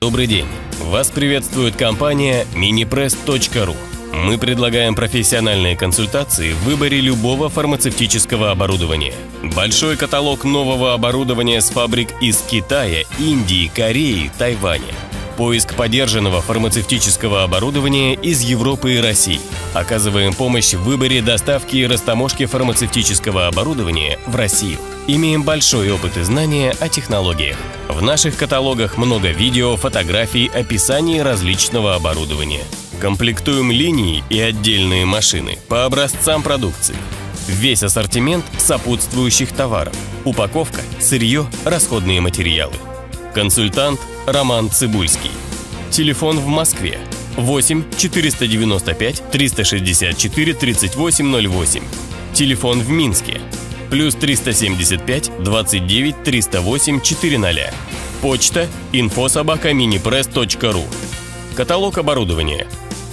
Добрый день! Вас приветствует компания minipress.ru. Мы предлагаем профессиональные консультации в выборе любого фармацевтического оборудования. Большой каталог нового оборудования с фабрик из Китая, Индии, Кореи, Тайваня. Поиск подержанного фармацевтического оборудования из Европы и России. Оказываем помощь в выборе доставки и растаможки фармацевтического оборудования в Россию. Имеем большой опыт и знания о технологиях. В наших каталогах много видео, фотографий, описаний различного оборудования. Комплектуем линии и отдельные машины по образцам продукции. Весь ассортимент сопутствующих товаров. Упаковка, сырье, расходные материалы. Консультант Роман Цибульский. Телефон в Москве 8 495 364 3808. Телефон в Минске плюс 375 29 308 400. Почта info@minipress.ru. Каталог оборудования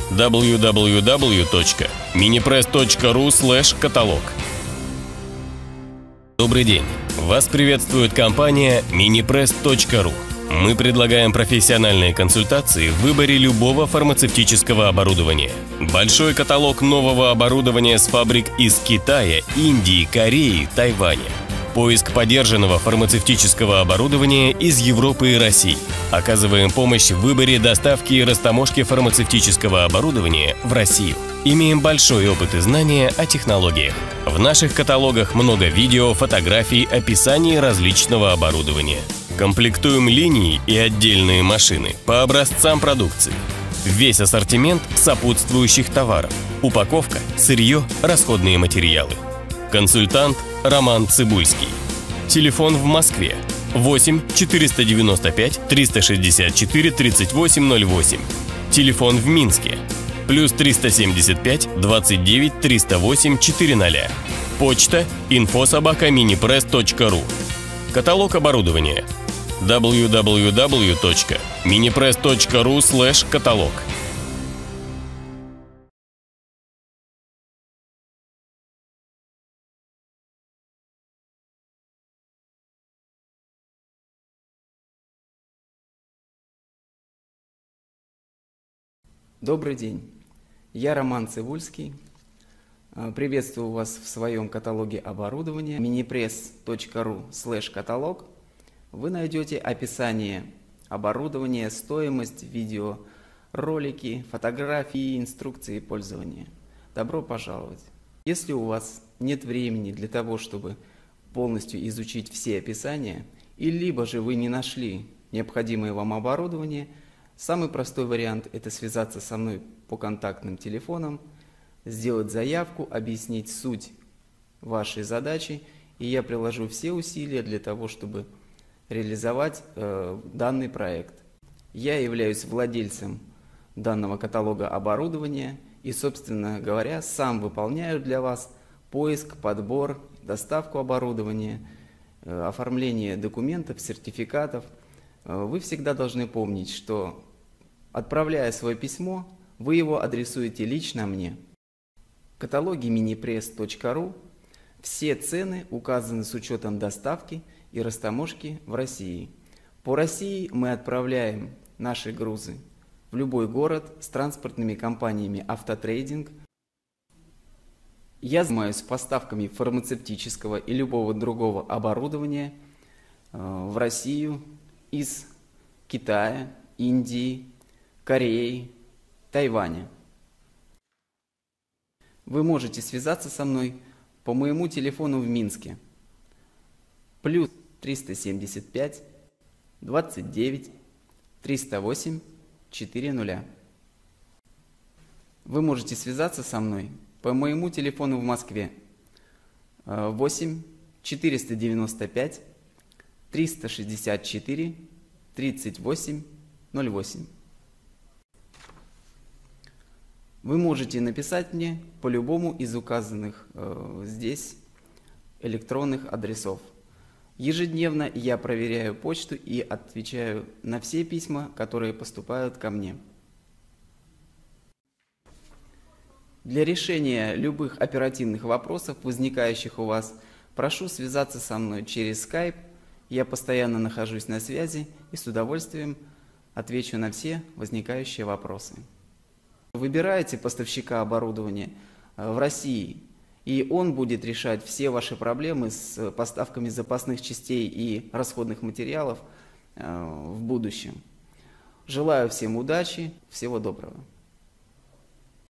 www.minipress.ru/каталог. Добрый день! Вас приветствует компания minipress.ru. Мы предлагаем профессиональные консультации в выборе любого фармацевтического оборудования. Большой каталог нового оборудования с фабрик из Китая, Индии, Кореи, Тайваня. Поиск подержанного фармацевтического оборудования из Европы и России. Оказываем помощь в выборе доставки и растаможки фармацевтического оборудования в Россию. Имеем большой опыт и знания о технологиях. В наших каталогах много видео, фотографий, описаний различного оборудования. Комплектуем линии и отдельные машины по образцам продукции. Весь ассортимент сопутствующих товаров. Упаковка, сырье, расходные материалы. Консультант Роман Цибульский. Телефон в Москве 8 495 364 3808. Телефон в Минске плюс 375 29 308 400. Почта info@minipress.ru. Каталог оборудования www.minipress.ru/каталог. Добрый день, я Роман Цибульский. Приветствую вас в своем каталоге оборудования minipress.ru/каталог. Вы найдете описание оборудования, стоимость, видео, ролики, фотографии, инструкции пользования. Добро пожаловать! Если у вас нет времени для того, чтобы полностью изучить все описания, и либо же вы не нашли необходимое вам оборудование, самый простой вариант – это связаться со мной по контактным телефонам, сделать заявку, объяснить суть вашей задачи, и я приложу все усилия для того, чтобы реализовать данный проект. Я являюсь владельцем данного каталога оборудования и, собственно говоря, сам выполняю для вас поиск, подбор, доставку оборудования, оформление документов, сертификатов. Вы всегда должны помнить, что, отправляя свое письмо, вы его адресуете лично мне. В каталоге minipress.ru все цены указаны с учетом доставки и растаможки в России. По России мы отправляем наши грузы в любой город с транспортными компаниями «Автотрейдинг». Я занимаюсь поставками фармацевтического и любого другого оборудования в Россию из Китая, Индии, Кореи, Тайваня. Вы можете связаться со мной по моему телефону в Минске плюс 375 29 308 400. Вы можете связаться со мной по моему телефону в Москве 8 495 364 38 08. Вы можете написать мне по любому из указанных здесь электронных адресов. Ежедневно я проверяю почту и отвечаю на все письма, которые поступают ко мне. Для решения любых оперативных вопросов, возникающих у вас, прошу связаться со мной через Skype. Я постоянно нахожусь на связи и с удовольствием отвечу на все возникающие вопросы. Выбираете поставщика оборудования в России, и он будет решать все ваши проблемы с поставками запасных частей и расходных материалов в будущем. Желаю всем удачи, всего доброго.